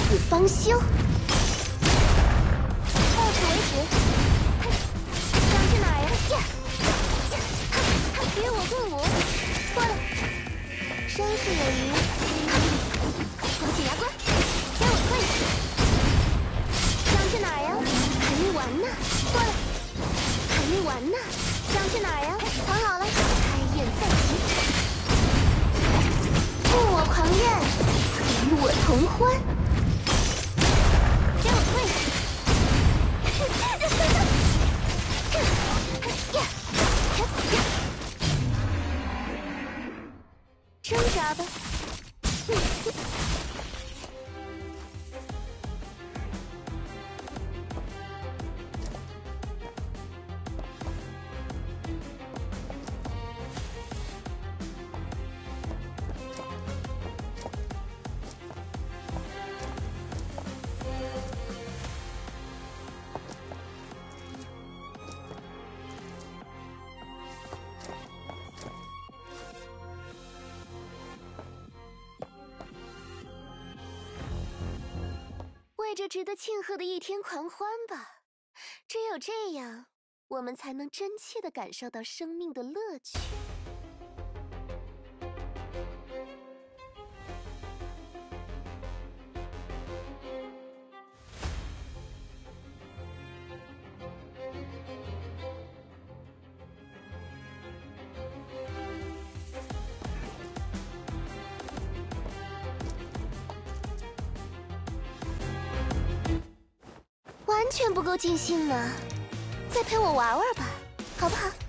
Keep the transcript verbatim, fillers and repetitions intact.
死方休。到此为止。想去哪儿呀？呀！与我共舞，过来。生是有鱼，咬紧牙关，给我跪下。想去哪儿呀？还没完呢，过来。还没完呢，想去哪儿呀？躺好了，开宴在即。负我狂怨，与我同欢。给我跪下。挣扎吧。为这值得庆贺的一天狂欢吧！只有这样，我们才能真切地感受到生命的乐趣。完全不够尽兴呢，再陪我玩玩吧，好不好？